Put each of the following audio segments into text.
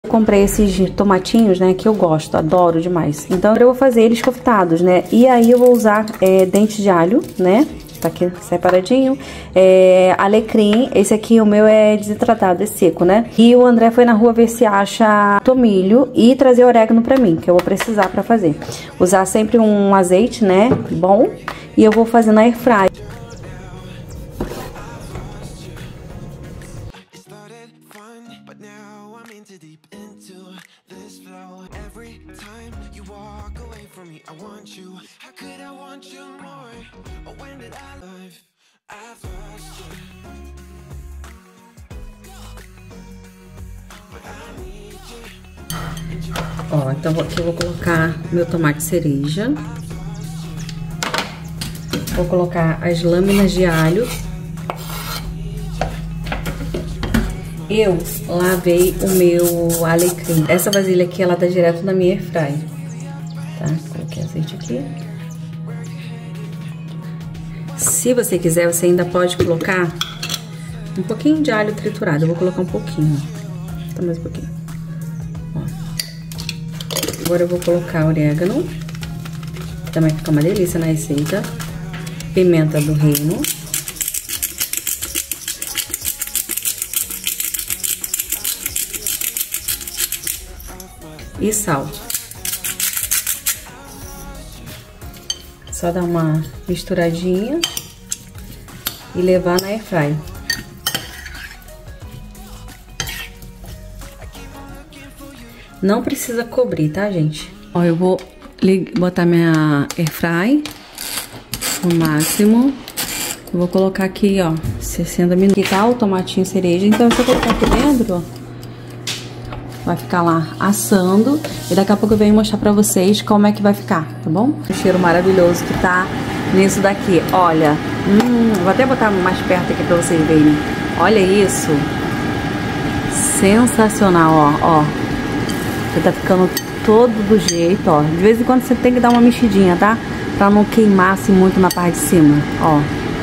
Comprei esses tomatinhos, né, que eu gosto, adoro demais. Então eu vou fazer eles confitados, né? E aí eu vou usar dente de alho, né? Tá aqui separadinho. Alecrim, esse aqui o meu é desidratado, é seco, né? E o André foi na rua ver se acha tomilho e trazer orégano pra mim, que eu vou precisar pra fazer. Usar sempre um azeite, né, bom. E eu vou fazer na airfryer. Ó, então aqui eu vou colocar meu tomate cereja. Vou colocar as lâminas de alho. Eu lavei o meu alecrim. Essa vasilha aqui, ela tá direto na minha airfryer, tá? Coloquei azeite aqui. Se você quiser, você ainda pode colocar um pouquinho de alho triturado. Eu vou colocar um pouquinho, tá, mais um pouquinho. Ó. Agora eu vou colocar orégano. Também fica uma delícia na receita. Pimenta do reino. E sal. Só dar uma misturadinha e levar na airfryer. Não precisa cobrir, tá, gente? Ó, eu vou botar minha airfryer no máximo. Eu vou colocar aqui, ó, 60 minutos. Aqui tá o tomatinho cereja. Então, se eu colocar aqui dentro, ó, vai ficar lá assando. E daqui a pouco eu venho mostrar pra vocês como é que vai ficar, tá bom? O cheiro maravilhoso que tá nisso daqui. Olha, vou até botar mais perto aqui pra vocês verem. Olha isso. Sensacional, ó, ó. Você tá ficando todo do jeito, ó. De vez em quando você tem que dar uma mexidinha, tá? Pra não queimar assim muito na parte de cima, ó.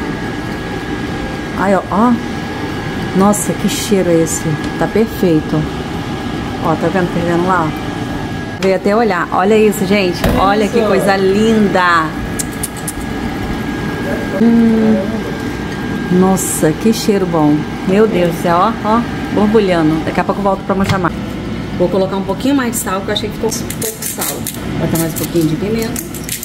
Aí, ó. Nossa, que cheiro é esse. Tá perfeito. Ó, tá vendo? Tá vendo lá, ó? Veio até olhar. Olha isso, gente. Olha que coisa linda. Nossa, que cheiro bom. Meu Deus do céu, ó. Ó, borbulhando. Daqui a pouco eu volto pra mostrar mais. Vou colocar um pouquinho mais de sal, que eu achei que ficou pouco sal. Vou botar mais um pouquinho de pimenta.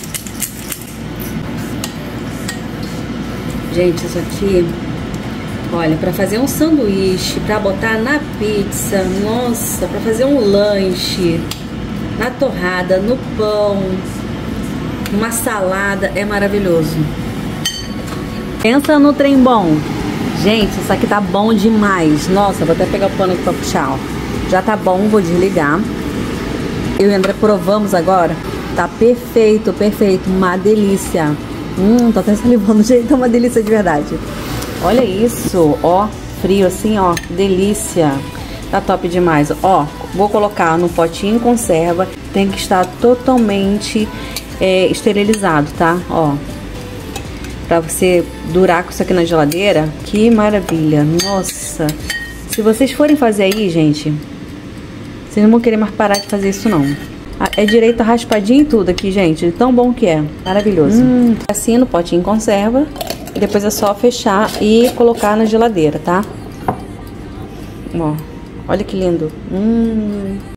Gente, isso aqui, olha, pra fazer um sanduíche, pra botar na pizza, nossa, pra fazer um lanche, na torrada, no pão, uma salada, é maravilhoso. Pensa no trem bom. Gente, isso aqui tá bom demais. Nossa, vou até pegar o pano aqui pra puxar, ó. Já tá bom, vou desligar. Eu e o André provamos agora. Tá perfeito, perfeito. Uma delícia. Tô até salivando, gente. Tá uma delícia de verdade. Olha isso, ó. Frio assim, ó. Delícia. Tá top demais. Ó, vou colocar no potinho em conserva. Tem que estar totalmente esterilizado, tá? Ó. Pra você durar com isso aqui na geladeira. Que maravilha. Nossa. Se vocês forem fazer aí, gente, vocês não vão querer mais parar de fazer isso, não. É direito a raspadinha e tudo aqui, gente. Tão bom que é. Maravilhoso. Assim no potinho em conserva. E depois é só fechar e colocar na geladeira, tá? Ó. Olha que lindo.